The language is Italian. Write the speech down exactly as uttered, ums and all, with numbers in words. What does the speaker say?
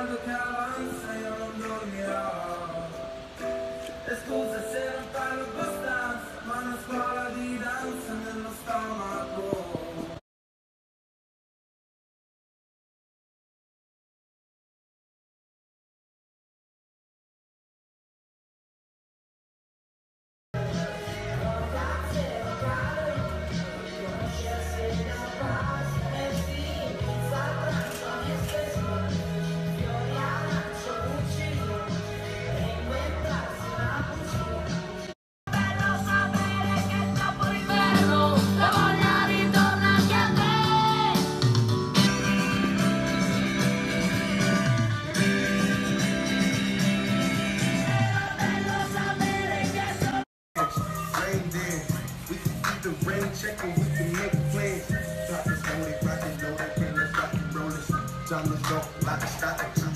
mondo che avanza io non dormirò. E scusa se non parlo abbastanza, ma una scuola di danza nello stomaco. Check and we can make plans. Drop this money, rock and roll, and let's rock and roll this. Time to go, like a stop.